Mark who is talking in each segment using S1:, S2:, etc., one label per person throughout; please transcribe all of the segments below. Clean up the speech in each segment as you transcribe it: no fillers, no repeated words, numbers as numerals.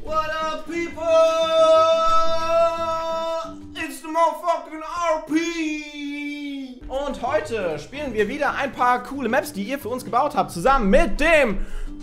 S1: What up, people? It's the motherfucking RP! Und heute spielen wir wieder ein paar coole Maps, die ihr für uns gebaut habt, zusammen mit dem...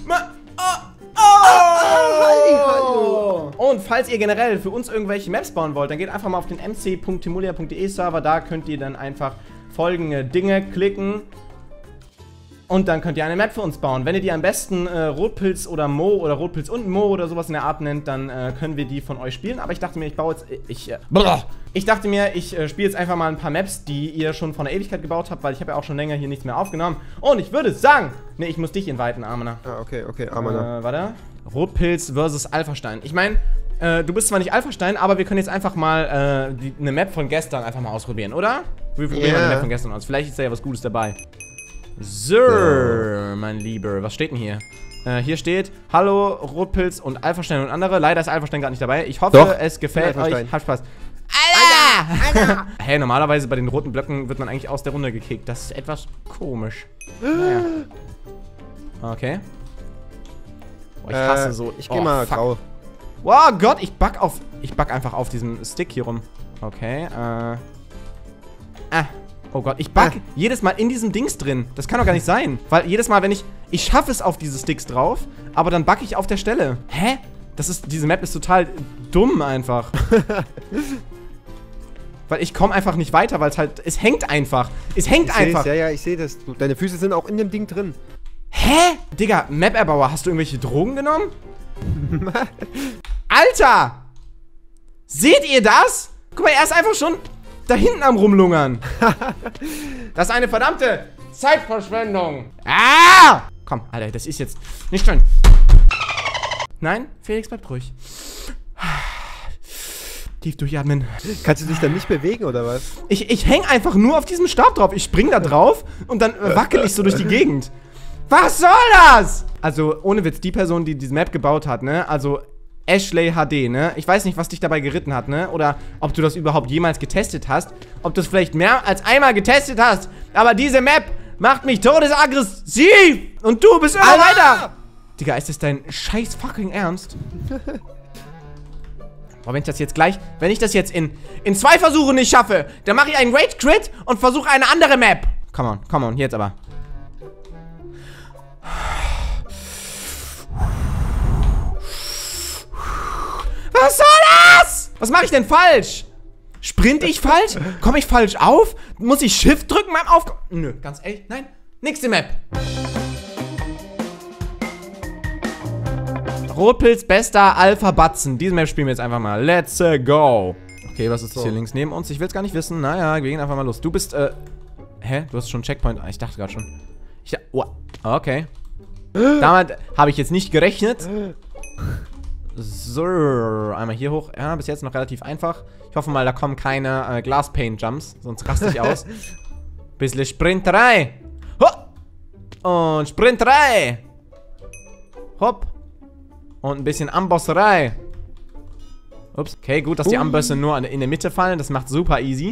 S1: Und falls ihr generell für uns irgendwelche Maps bauen wollt, dann geht einfach mal auf den mc.temulia.de Server, da könnt ihr dann einfach folgende Dinge klicken. Und dann könnt ihr eine Map für uns bauen. Wenn ihr die am besten Rotpilz oder Mo oder Rotpilz und Mo oder sowas in der Art nennt, dann können wir die von euch spielen. Aber ich dachte mir, ich baue jetzt... Ich dachte mir, ich spiele jetzt einfach mal ein paar Maps, die ihr schon vor einer Ewigkeit gebaut habt, weil ich habe ja auch schon länger hier nichts mehr aufgenommen. Und ich würde sagen... Ne, ich muss dich inviten, Amana.
S2: Ah, okay, Amana.
S1: Warte. Rotpilz versus Alphastein. Ich meine, du bist zwar nicht Alphastein, aber wir können jetzt einfach mal eine Map von gestern einfach mal ausprobieren, oder? Wir probieren mal eine Map von gestern aus. Vielleicht ist da ja was Gutes dabei. So, mein Lieber, was steht denn hier? Hier steht, hallo, Rotpilz und Alphastein und andere. Leider ist Alphastein gerade nicht dabei. Ich hoffe, es gefällt euch. Habt Spaß. Alter! Hey, normalerweise bei den roten Blöcken wird man eigentlich aus der Runde gekickt. Das ist etwas komisch. Naja. Okay. Oh, ich hasse so.
S2: Ich geh mal grau.
S1: Wow, Gott, ich back einfach auf diesem Stick hier rum. Okay, oh Gott, ich back jedes Mal in diesem Dings drin. Das kann doch gar nicht sein. Weil jedes Mal, wenn ich schaffe es auf diese Sticks drauf, aber dann backe ich auf der Stelle. Hä? Diese Map ist total dumm einfach. Weil ich komme einfach nicht weiter, weil es hängt einfach. Es hängt einfach.
S2: Ja, ich sehe das. Deine Füße sind auch in dem Ding drin.
S1: Hä? Digga, Map-Erbauer, hast du irgendwelche Drogen genommen? Alter! Seht ihr das? Guck mal, er ist einfach schon da hinten am Rumlungern. Das ist eine verdammte Zeitverschwendung. Ah! Komm, Alter, das ist jetzt nicht schön. Nein, Felix, bleibt ruhig. Tief durchatmen.
S2: Kannst du dich dann nicht bewegen, oder was?
S1: Ich häng einfach nur auf diesem Stab drauf. Ich spring da drauf und dann wackel ich so durch die Gegend. Was soll das? Also, ohne Witz, die Person, die diese Map gebaut hat, ne? Also, Ashley HD, ne? Ich weiß nicht, was dich dabei geritten hat, ne? Oder ob du das überhaupt jemals getestet hast. Ob du es vielleicht mehr als einmal getestet hast. Aber diese Map macht mich todesaggressiv. Und du bist immer weiter. Digga, ist das dein scheiß fucking Ernst? Boah, wenn ich das jetzt in 2 Versuchen nicht schaffe, dann mache ich einen Rage Crit und versuche eine andere Map. Come on, jetzt aber. Was soll das? Was mache ich denn falsch? Sprinte ich falsch? Komme ich falsch auf? Muss ich Shift drücken beim Aufkommen? Nö, ganz ehrlich, nein. Nächste Map. Rotpilz, bester Alpha Batzen. Diese Map spielen wir jetzt einfach mal. Let's go. Okay, was ist das hier links neben uns? Ich will es gar nicht wissen. Naja, wir gehen einfach mal los. Du bist, hä? Du hast schon einen Checkpoint. Ich dachte gerade schon. Okay. Damit habe ich jetzt nicht gerechnet. So, einmal hier hoch. Ja, bis jetzt noch relativ einfach. Ich hoffe mal, da kommen keine Glass-Paint-Jumps. Sonst raste ich aus. Bisschen Sprinterei. Ho! Und Sprinterei. Hopp. Und ein bisschen Ambosserei. Ups. Okay, gut, dass die Ambosse nur in der Mitte fallen. Das macht super easy.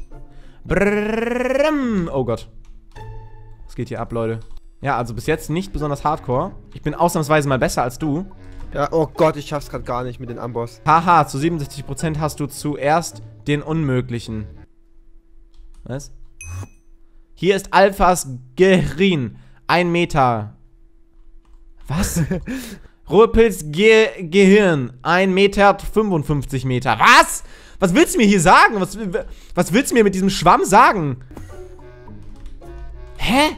S1: Brrrr. Oh Gott. Was geht hier ab, Leute? Ja, also bis jetzt nicht besonders hardcore. Ich bin ausnahmsweise mal besser als du.
S2: Ja, oh Gott, ich schaff's gerade gar nicht mit den Amboss.
S1: Haha, zu 67% hast du zuerst den Unmöglichen. Was? Hier ist Alphas Gehirn. 1 Meter. Was? Rotpilz Gehirn. 1 Meter, 55 Meter. Was? Was willst du mir hier sagen? Was willst du mir mit diesem Schwamm sagen? Hä?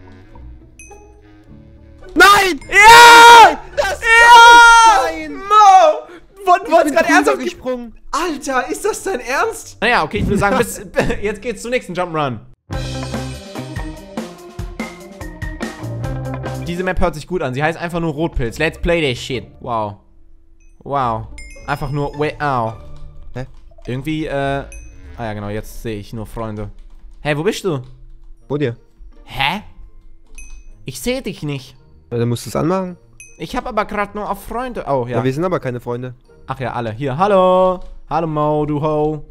S1: Nein! Ja! Das kann nicht sein! Mo! Du wolltest gerade ernsthaft
S2: gesprungen.
S1: Alter, ist das dein Ernst? Naja, okay, ich würde sagen, jetzt geht's zum nächsten Jump'n'Run. Diese Map hört sich gut an. Sie heißt einfach nur Rotpilz. Let's play this shit. Wow. Wow. Einfach nur, wow.
S2: Hä?
S1: Irgendwie, ah ja, genau, jetzt sehe ich nur Freunde. Hey, wo bist du?
S2: Wo dir?
S1: Hä? Ich sehe dich nicht.
S2: Ja, dann musst du es anmachen.
S1: Ich habe aber gerade nur auf Freunde. Oh, ja.
S2: Ja, wir sind aber keine Freunde.
S1: Ach ja, alle. Hier, hallo. Hallo, Mo, du Ho.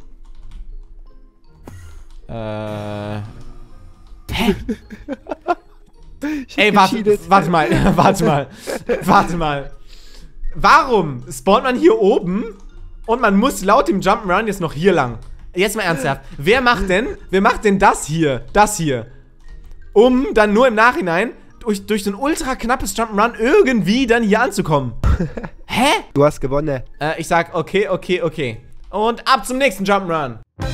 S1: Hä? Ey, warte mal. Warum spawnt man hier oben und man muss laut dem Jump'n'Run jetzt noch hier lang? Jetzt mal ernsthaft. Wer macht denn das hier? Das hier. Um dann nur im Nachhinein durch so ein ultra knappes Jump'n'Run irgendwie dann hier anzukommen. Hä?
S2: Du hast gewonnen.
S1: Ich sag, okay. Und ab zum nächsten Jump'n'Run.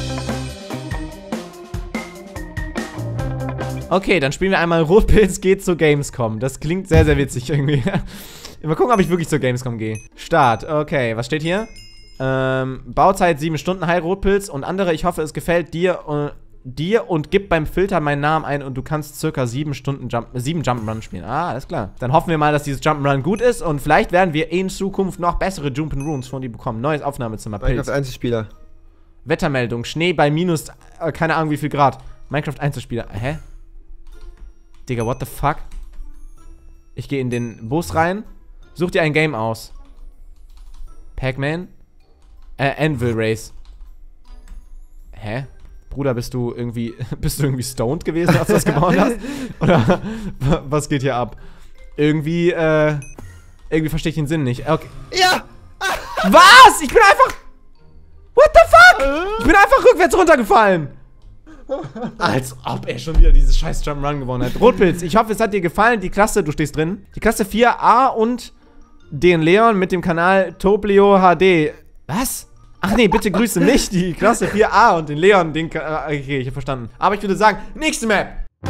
S1: Okay, dann spielen wir einmal Rotpilz geht zur Gamescom. Das klingt sehr, sehr witzig irgendwie. Mal gucken, ob ich wirklich zur Gamescom gehe. Start, okay, was steht hier? Bauzeit 7 Stunden, hi Rotpilz und andere, ich hoffe, es gefällt dir und gib beim Filter meinen Namen ein und du kannst circa 7 Jump'n'Run spielen. Ah, alles klar. Dann hoffen wir mal, dass dieses Jump'n'Run gut ist und vielleicht werden wir in Zukunft noch bessere Jump'n'Runs von dir bekommen. Neues Aufnahmezimmer, Pilz.
S2: Minecraft Einzelspieler.
S1: Wettermeldung, Schnee bei minus, keine Ahnung wie viel Grad. Minecraft Einzelspieler, hä? Digga, what the fuck? Ich gehe in den Bus rein. Such dir ein Game aus. Pac-Man? Anvil Race. Hä? Bruder, bist du irgendwie stoned gewesen, als du das gebaut hast? Oder was geht hier ab? Irgendwie verstehe ich den Sinn nicht. Okay.
S2: Ja!
S1: Was? Ich bin einfach... What the fuck? Ich bin einfach rückwärts runtergefallen. Als ob er schon wieder dieses scheiß Jump'n'Run gewonnen hat. Rotpilz, ich hoffe, es hat dir gefallen. Die Klasse, du stehst drin. Die Klasse 4a und den Leon mit dem Kanal Toplio HD. Was? Ach nee, bitte grüße nicht die Klasse 4a und den Leon, okay, ich hab verstanden. Aber ich würde sagen, nächste Map.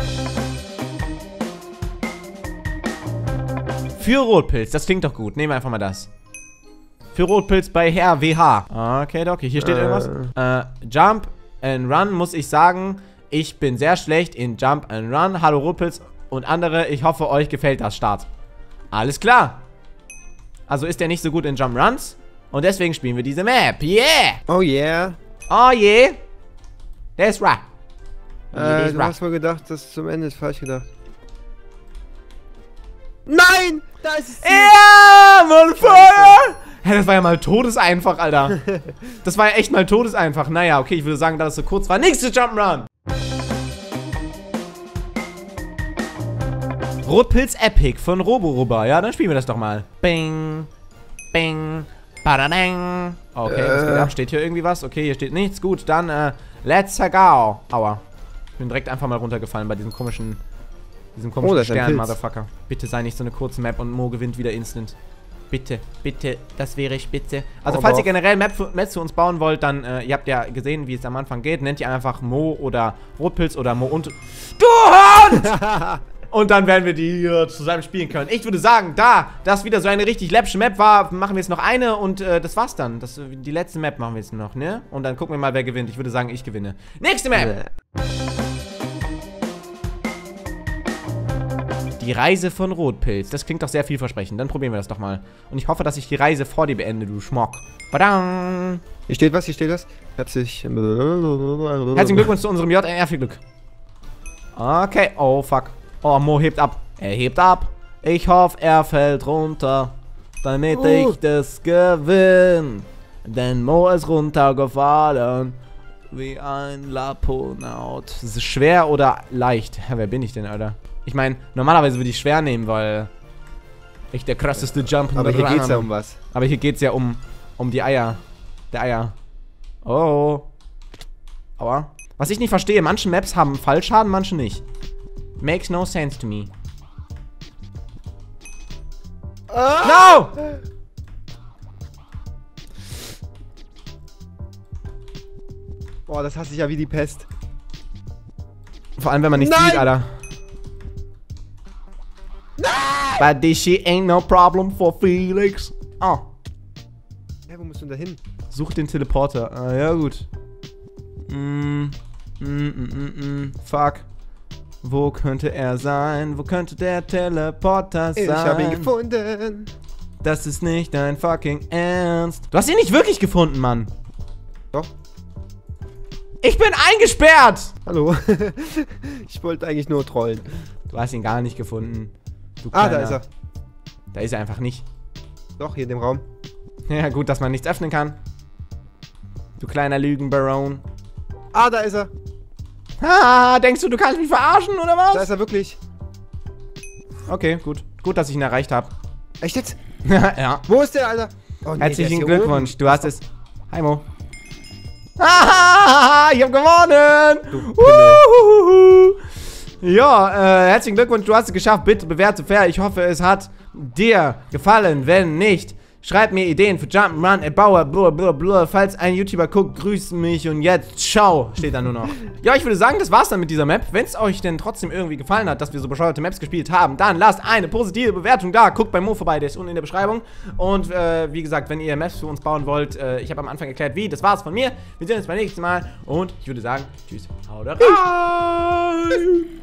S1: Für Rotpilz, das klingt doch gut. Nehmen wir einfach mal das. Für Rotpilz bei Herr WH. Okay, hier steht irgendwas. Jump and Run, muss ich sagen, ich bin sehr schlecht in Jump and Run. Hallo Rotpilz und andere, ich hoffe, euch gefällt das. Start. Alles klar. Also ist er nicht so gut in Jump Runs und deswegen spielen wir diese Map. Yeah!
S2: Oh yeah.
S1: Oh yeah. That's right.
S2: Du hast wohl gedacht, das zum Ende ist falsch gedacht. Nein! Da ist es.
S1: Ja, Motherfucker! Hä, das war ja mal todeseinfach, Alter. Das war ja echt mal todeseinfach. Naja, okay, ich würde sagen, da das so kurz war. Nächste Jump'n'Run. Rotpilz Epic von Roborubber. Ja, dann spielen wir das doch mal. Bing, bing, badadang. Okay, was geht ab? Steht hier irgendwie was? Okay, hier steht nichts. Gut, dann, let's go. Aua. Ich bin direkt einfach mal runtergefallen bei diesem komischen Stern-Motherfucker. Bitte sei nicht so eine kurze Map und Mo gewinnt wieder instant. Bitte, bitte, das wäre spitze. Also, falls ihr generell Maps für uns bauen wollt, dann, ihr habt ja gesehen, wie es am Anfang geht. Nennt ihr einfach Mo oder Rotpilz oder Mo und... Du Hund! Und dann werden wir die hier zusammen spielen können. Ich würde sagen, da das wieder so eine richtig läppsche Map war, machen wir jetzt noch eine und das war's dann. Die letzte Map machen wir jetzt noch, ne? Und dann gucken wir mal, wer gewinnt. Ich würde sagen, ich gewinne. Nächste Map! Die Reise von Rotpilz. Das klingt doch sehr vielversprechend. Dann probieren wir das doch mal. Und ich hoffe, dass ich die Reise vor dir beende, du Schmock. Badang!
S2: Hier steht was. Herzlichen
S1: Glückwunsch zu unserem JNR. Viel Glück. Okay. Oh, fuck. Oh, Mo hebt ab. Er hebt ab. Ich hoffe, er fällt runter, damit ich das gewinne. Denn Mo ist runtergefallen. Wie ein Laponaut. Ist es schwer oder leicht? Wer bin ich denn, Alter? Ich meine, normalerweise würde ich schwer nehmen, weil ich der krasseste Jump.
S2: Aber hier geht's ja um was.
S1: Aber hier geht's ja um die Eier. Der Eier. Oh. Aua. Was ich nicht verstehe, manche Maps haben Fallschaden, manche nicht. Makes no sense to me. No!
S2: Boah, das hasse ich ja wie die Pest.
S1: Vor allem, wenn man nichts sieht, Alter. But this shit ain't no problem for Felix. Oh.
S2: Ja, wo musst du denn da hin?
S1: Such den Teleporter. Ah, ja, gut. Fuck. Wo könnte er sein? Wo könnte der Teleporter sein?
S2: Ich habe ihn gefunden.
S1: Das ist nicht dein fucking Ernst. Du hast ihn nicht wirklich gefunden, Mann.
S2: Doch.
S1: Ich bin eingesperrt.
S2: Hallo. Ich wollte eigentlich nur trollen.
S1: Du hast ihn gar nicht gefunden. Du
S2: da ist er.
S1: Da ist er einfach nicht.
S2: Doch, hier in dem Raum.
S1: Ja, gut, dass man nichts öffnen kann. Du kleiner Lügenbaron.
S2: Da ist er.
S1: Ha, denkst du kannst mich verarschen, oder was?
S2: Da ist er wirklich.
S1: Okay, gut. Gut, dass ich ihn erreicht habe.
S2: Echt jetzt?
S1: Ja.
S2: Wo ist der, Alter?
S1: Oh, nee, herzlichen Glückwunsch, oben. Du hast es. Hi, Mo. Ah, ich hab gewonnen! Ja, herzlichen Glückwunsch, du hast es geschafft. Bitte bewerte fair. Ich hoffe, es hat dir gefallen. Wenn nicht, schreib mir Ideen für Jump'n'Run, erbauer, blablabla. Falls ein YouTuber guckt, grüßt mich und jetzt ciao, steht da nur noch. Ja, ich würde sagen, das war's dann mit dieser Map. Wenn es euch denn trotzdem irgendwie gefallen hat, dass wir so bescheuerte Maps gespielt haben, dann lasst eine positive Bewertung da. Guckt bei Mo vorbei, der ist unten in der Beschreibung. Und wie gesagt, wenn ihr Maps für uns bauen wollt, ich habe am Anfang erklärt, wie. Das war's von mir. Wir sehen uns beim nächsten Mal und ich würde sagen, tschüss, haut rein.